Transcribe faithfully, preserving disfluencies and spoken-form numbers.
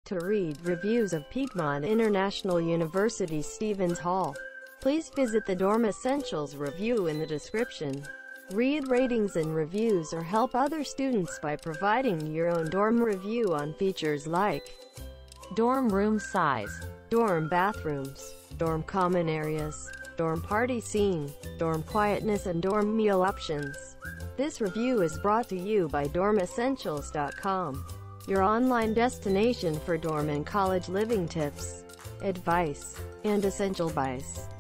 To read reviews of Piedmont International University Stevens Hall, please visit the Dorm Essentials review in the description. Read ratings and reviews or help other students by providing your own dorm review on features like dorm room size, dorm bathrooms, dorm common areas, dorm party scene, dorm quietness and dorm meal options. This review is brought to you by dorm essentials dot com, your online destination for dorm and college living tips, advice, and essential buys.